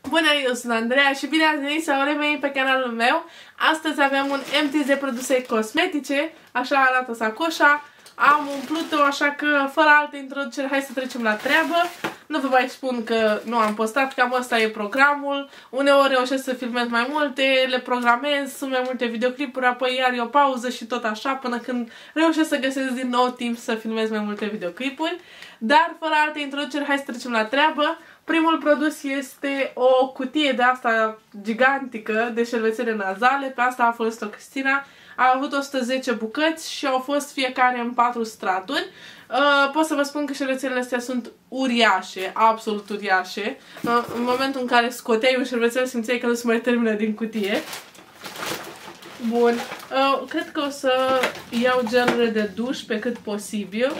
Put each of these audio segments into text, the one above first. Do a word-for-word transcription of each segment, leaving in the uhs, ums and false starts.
Bună, eu sunt Andreea și bine ați venit sau remei pe canalul meu. Astăzi avem un empties de produse cosmetice, așa arată sacoșa. Am umplut-o, așa că fără altă introducere, hai să trecem la treabă. Nu vă mai spun că nu am postat, cam ăsta e programul. Uneori reușesc să filmez mai multe, le programez, sunt mai multe videoclipuri, apoi iar e o pauză și tot așa, până când reușesc să găsesc din nou timp să filmez mai multe videoclipuri. Dar fără altă introducere, hai să trecem la treabă. Primul produs este o cutie de asta gigantică de șervețele nazale, pe asta a folosit-o Cristina. A avut o sută zece bucăți și au fost fiecare în patru straturi. Uh, pot să vă spun că șervețelele astea sunt uriașe, absolut uriașe. Uh, în momentul în care scoteai un șervețel simțeai că nu se mai termină din cutie. Bun. Uh, cred că o să iau gelurile de duș pe cât posibil.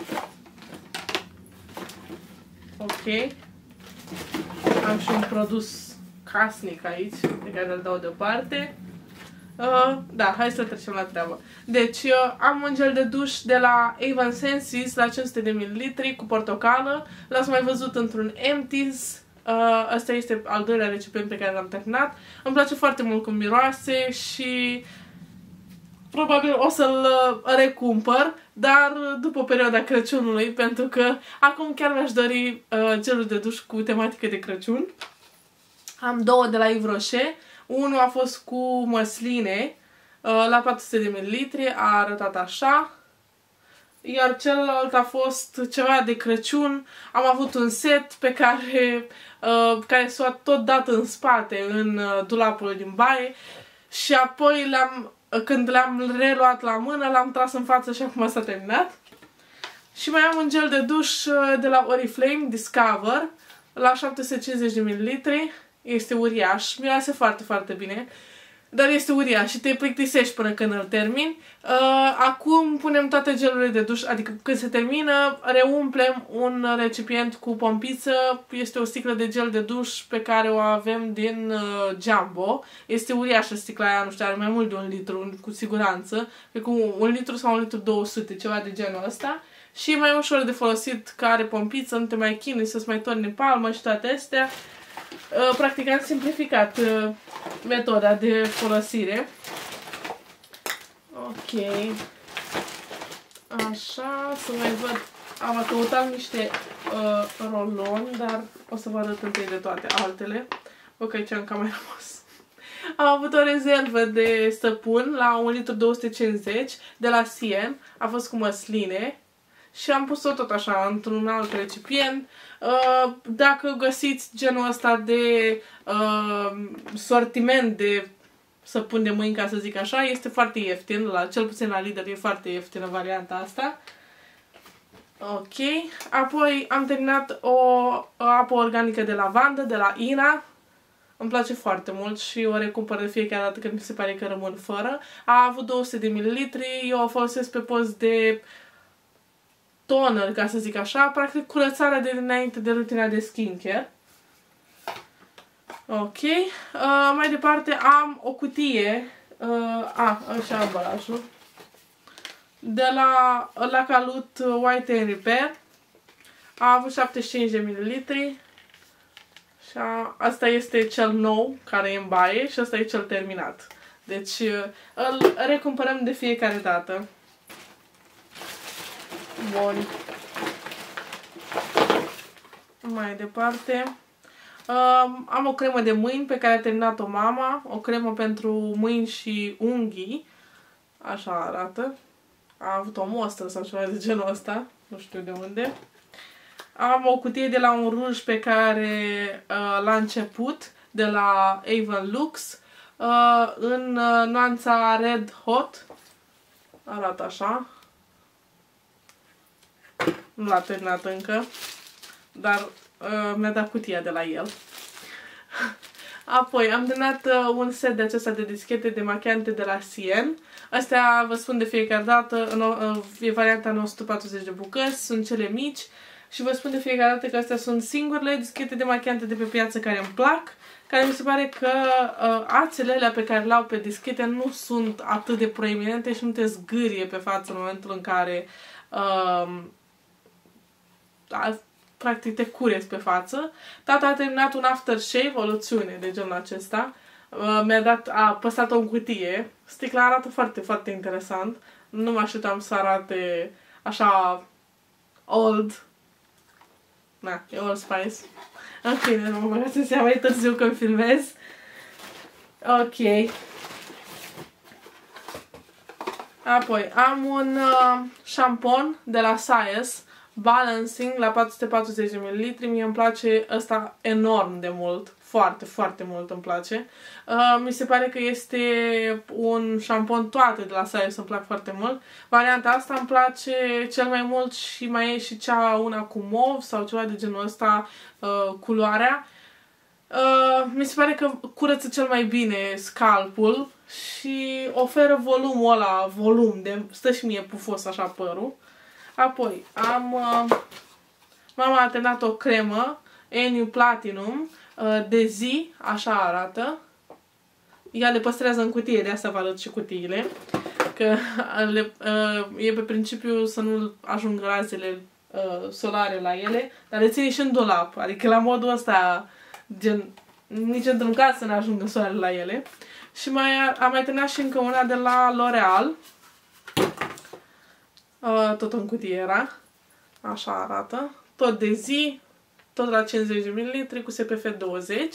Ok. Am și un produs casnic aici, pe care îl dau deoparte. Uh, da, hai să trecem la treabă. Deci, uh, am un gel de duș de la Avon Senses la cinci sute de mililitri cu portocală. L-ați mai văzut într-un empties. Uh, asta este al doilea recipient pe care l-am terminat. Îmi place foarte mult cum miroase și probabil o să-l recumpăr, dar după perioada Crăciunului, pentru că acum chiar mi-aș dori uh, gelul de duș cu tematică de Crăciun. Am două de la Yves Rocher. Unul a fost cu măsline uh, la patru sute de mililitri, a arătat așa. Iar celălalt a fost ceva de Crăciun. Am avut un set pe care, uh, care s-a tot dat în spate, în uh, dulapul din baie. Și apoi le-am... Când le-am reluat la mână, l-am tras în față și acum s-a terminat. Și mai am un gel de duș de la Oriflame Discover la șapte sute cincizeci de mililitri. Este uriaș, miroase foarte, foarte bine, dar este uriaș și te plictisești până când îl termini. Uh, acum punem toate gelurile de duș, adică când se termină, reumplem un recipient cu pompiță. Este o sticlă de gel de duș pe care o avem din uh, Jumbo. Este uriașă sticla aia, nu știu, are mai mult de un litru, cu siguranță. E cu un litru sau un litru două sute, ceva de genul ăsta. Și e mai ușor de folosit, că are pompiță, nu te mai chinui să-ți mai torni în palmă și toate astea. Uh, practic am simplificat uh, metoda de folosire. Ok. Așa, să mai văd. Am căutat niște uh, roloni, dar o să vă arăt întâi de toate altele. Ok, ce-am cam mai rămas. Am avut o rezervă de săpun la un litru două sute cincizeci de la Sien. A fost cu măsline. Și am pus-o tot așa, într-un alt recipient. Uh, dacă găsiți genul ăsta de uh, sortiment de săpun de mâini, ca să zic așa, este foarte ieftin, la, cel puțin la Lidl e foarte ieftină varianta asta. Ok. Apoi am terminat o, o apă organică de lavandă, de la Ina. Îmi place foarte mult și o recumpăr de fiecare dată când mi se pare că rămân fără. A avut două sute de mililitri, eu o folosesc pe post de toner, ca să zic așa, practic curățarea de dinainte de rutina de skincare. Ok. Uh, mai departe am o cutie, uh, a, așa ambalajul, de la La Calut White and Repair. A avut șaptezeci și cinci de mililitri. Și a, asta este cel nou, care e în baie, și asta e cel terminat. Deci uh, îl recumpărăm de fiecare dată. Bun. Mai departe. Uh, am o cremă de mâini pe care a terminat-o mama. O cremă pentru mâini și unghii. Așa arată. A avut o mostră sau ceva de genul ăsta. Nu știu de unde. Am o cutie de la un ruj pe care uh, l-a început. De la Avon Lux. Uh, în uh, nuanța Red Hot. Arată așa. Nu l-a terminat încă, dar uh, mi-a dat cutia de la el. Apoi am terminat uh, un set de acesta de dischete demachiante de la Sien. Astea vă spun de fiecare dată, în, uh, e varianta în o sută patruzeci de bucăți, sunt cele mici. Și vă spun de fiecare dată că astea sunt singurele dischete demachiante de pe piață care îmi plac. Care mi se pare că uh, ațele alea pe care le-au pe dischete nu sunt atât de proeminente și nu te zgârie pe față în momentul în care uh, practic te cureți pe față. Tata a terminat un aftershave, o loțiune de genul acesta. Uh, mi-a dat, a păstrat-o în cutie. Sticla arată foarte, foarte interesant. Nu mă așteptam să arate așa old. Na, e Old Spice. În fine, nu mă băgați în seama, mai târziu când filmez. Ok. Apoi, am un uh, șampon de la Sias, Balancing, la patru sute patruzeci de mililitri. Mie îmi place ăsta enorm de mult. Foarte, foarte mult îmi place. Uh, mi se pare că este un șampon toate de la Sias, îmi plac foarte mult. Varianta asta îmi place cel mai mult și mai e și cea una cu mov sau ceva de genul ăsta, uh, culoarea. Uh, mi se pare că curăță cel mai bine scalpul și oferă volumul ăla, volum, de stă și mie pufos așa părul. Apoi am, uh, mama a terminat o cremă, Eniu Platinum, uh, de zi, așa arată. Ea le păstrează în cutie, de asta vă arăt și cutiile. Că le, uh, e pe principiu să nu ajungă razele uh, solare la ele, dar le ține și în dulap, adică la modul ăsta, gen, nici într-un caz să ne ajungă soarele la ele. Și mai am mai terminat și încă una de la L'Oreal. Uh, tot în cutie era. Așa arată. Tot de zi. Tot la cincizeci de mililitri cu S P F douăzeci.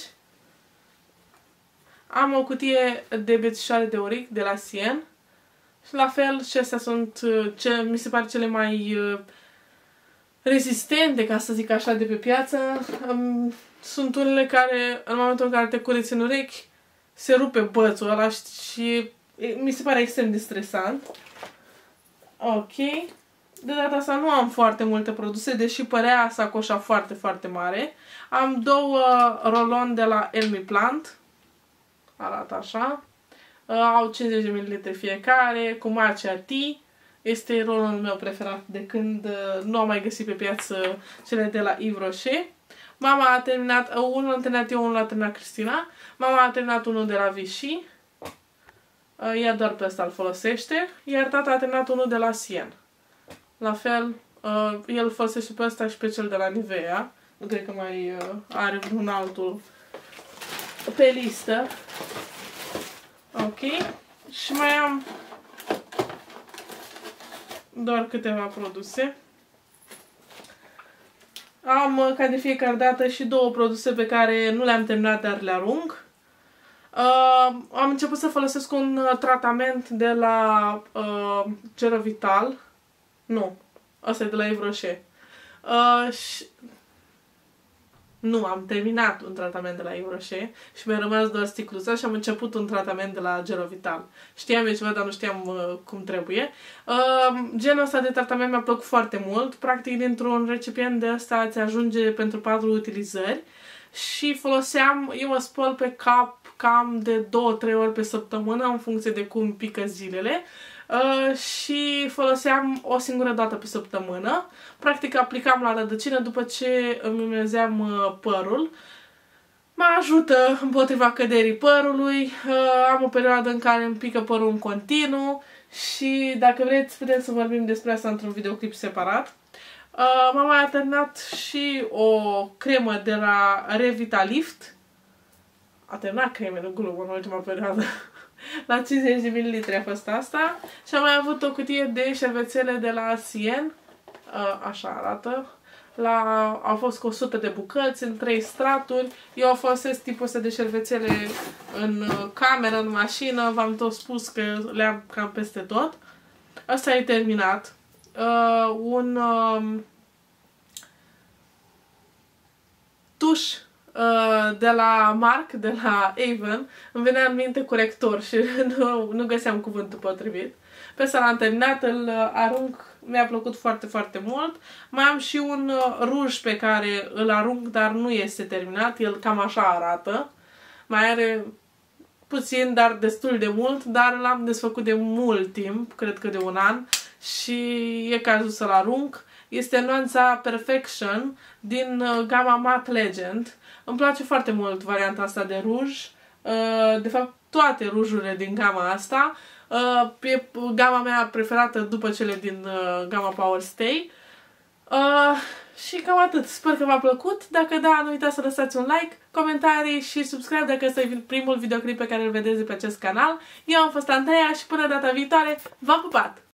Am o cutie de bețișoare de auric de la Sien. Și la fel și astea sunt ce mi se pare cele mai uh, rezistente, ca să zic așa, de pe piață. Um, sunt unele care, în momentul în care te cureți în urechi, se rupe bățul ăla și mi se pare extrem de stresant. Ok. De data asta nu am foarte multe produse, deși părea sacoșa foarte, foarte mare. Am două rolon de la Elmi Plant. Arată așa. Au cincizeci de mililitri fiecare, cu Matcha Tea. Este rolonul meu preferat de când nu am mai găsit pe piață cele de la Yves Rocher. Mama a terminat, unul a terminat eu, unul a terminat Cristina. Mama a terminat unul de la Vichy. Ea doar pe ăsta îl folosește. Iar tata a terminat unul de la Sien. La fel, el folosește pe ăsta și pe cel de la Nivea. Nu cred că mai are un altul pe listă. Ok. Și mai am doar câteva produse. Am, ca de fiecare dată, și două produse pe care nu le-am terminat, dar le arunc. Uh, am început să folosesc un uh, tratament de la uh, Gerovital. Nu, ăsta e de la Yves Rocher. Uh, și... Nu, am terminat un tratament de la Yves Rocher și mi-a rămas doar sticluța și am început un tratament de la Gerovital. Știam eu ceva, dar nu știam uh, cum trebuie. Uh, genul ăsta de tratament mi-a plăcut foarte mult. Practic, dintr-un recipient de ăsta îți ajunge pentru patru utilizări și foloseam, eu mă spăl pe cap cam de două trei ori pe săptămână, în funcție de cum pică zilele. Uh, și foloseam o singură dată pe săptămână. Practic aplicam la rădăcină după ce îmi umezeam uh, părul. Mă ajută împotriva căderii părului. Uh, am o perioadă în care îmi pică părul în continuu și dacă vreți putem să vorbim despre asta într-un videoclip separat. Uh, mama a terminat și o cremă de la Revitalift. A terminat creme, nu glumă, în ultima perioadă. La cincizeci de mililitri a fost asta. Și am mai avut o cutie de șervețele de la Sien. Așa arată. La, au fost cu o sută de bucăți în trei straturi. Eu folosesc tipul ăsta de șervețele în cameră, în mașină. V-am tot spus că le am cam peste tot. Asta e terminat. Uh, un uh, tuș de la Marc, de la Avon, îmi venea în minte corector și nu, nu găseam cuvântul potrivit. Pe ăsta l-am terminat, îl arunc, mi-a plăcut foarte, foarte mult. Mai am și un ruj pe care îl arunc, dar nu este terminat, el cam așa arată. Mai are puțin, dar destul de mult, dar l-am desfăcut de mult timp, cred că de un an, și e cazul să-l arunc. Este nuanța Perfection din gama Matte Legend. Îmi place foarte mult varianta asta de ruj. De fapt, toate rujurile din gama asta. E gama mea preferată după cele din gama Power Stay. Și cam atât. Sper că v-a plăcut. Dacă da, nu uitați să lăsați un like, comentarii și subscribe dacă este primul videoclip pe care îl vedeți pe acest canal. Eu am fost Anteia și până data viitoare, v-am pupat!